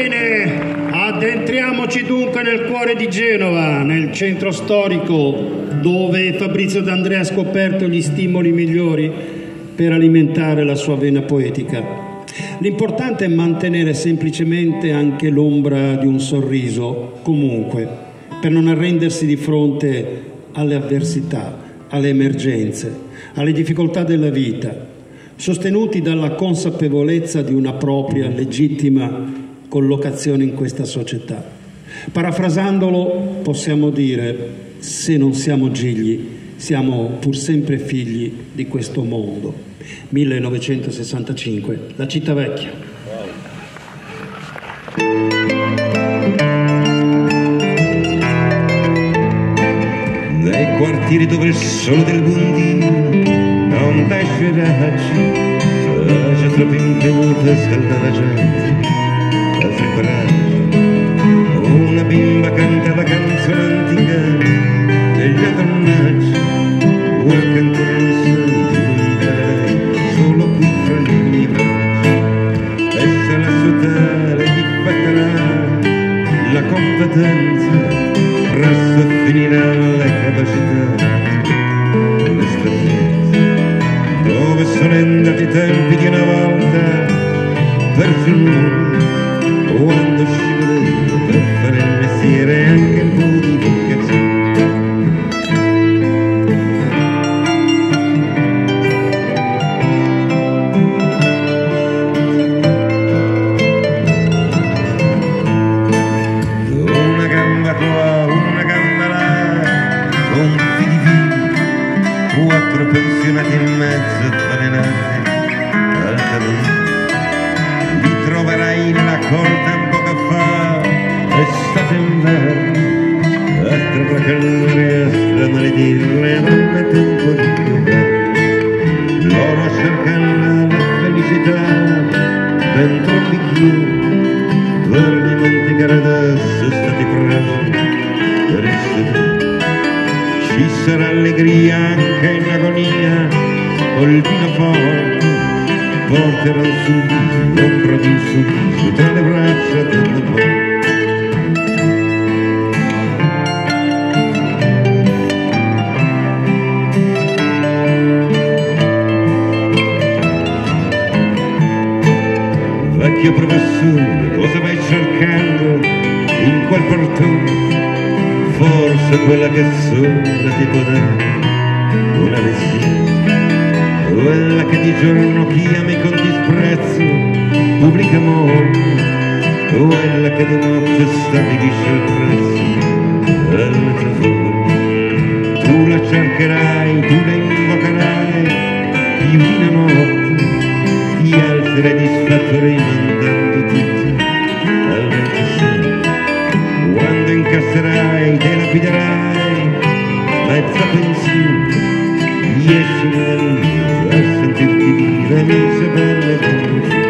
Bene, addentriamoci dunque nel cuore di Genova, nel centro storico, dove Fabrizio D'Andrea ha scoperto gli stimoli migliori per alimentare la sua vena poetica. L'importante è mantenere semplicemente anche l'ombra di un sorriso, comunque, per non arrendersi di fronte alle avversità, alle emergenze, alle difficoltà della vita, sostenuti dalla consapevolezza di una propria legittima collocazione in questa società. Parafrasandolo possiamo dire: se non siamo gigli, siamo pur sempre figli di questo mondo. 1965, La Città Vecchia. Nei quartieri dove il sole del buondino non pesce raggi, c'è troppo impeduta e scalda la gente a febbraio. Una bimba canta la canzone antica degli adornaggi, una canzone senti solo qui fra gli miei bracci. E se la sua tale gli fatterà la competenza, presto finirà le capacità, le stanchezze, dove sono andati i tempi di una volta, persi il muro, quando scivolevo per fare il mestiere anche un po' di vocazione. Una gamba qua, una gamba là, con figli vivi, 4 pensionati e mezzo avvelenati al tavolino. Li troverai nella corda un poco fa, estate inverno, a strapacallare, a stramaledire, non è tempo di piovere. Loro cercano la felicità dentro un bicchiere, per dimenticare adesso stati presi per il sedere. Ci sarà allegria anche in agonia, col vino forte porterò sul viso l'ombra di un sorriso tra le braccia della morte. Vecchio professore, cosa vai cercando in quel portone? Forse quella che sola ti può dare una lezione, quella che di giorno chiami con disprezzo pubblica amore, quella che di notte stabilisce il prezzo del traforo. Tu la cercherai, tu la invocherai di una notte, ti alzerai disfatto rimandando tutto al 26. Quando incasserai, te lapiderai mezza pensione, riesci dal viso a sentirti dire mise belle conosciute.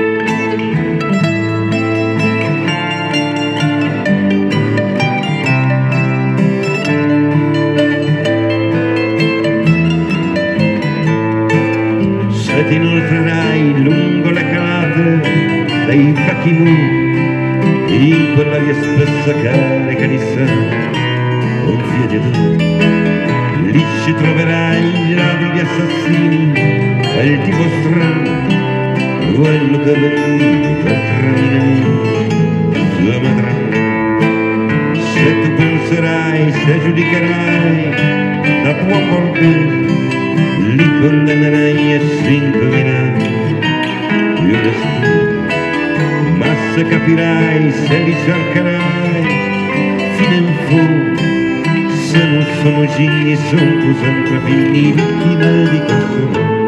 Se ti inoltrerai lungo le calate dei vecchi muri, in quella via spessa carica di sangue, con viaggiatori, lì ci troverai gli abili assassini e il tipo strano, quello che ha venduto per 3.000 sua madre. Se tu penserai, se giudicherai da buon bordello, li condannerai a 5.000 anni di una storia. Ma se capirai, se li cercherai fino in fondo, se non sono gigli, sono tu sempre figli, vittime di questo mondo.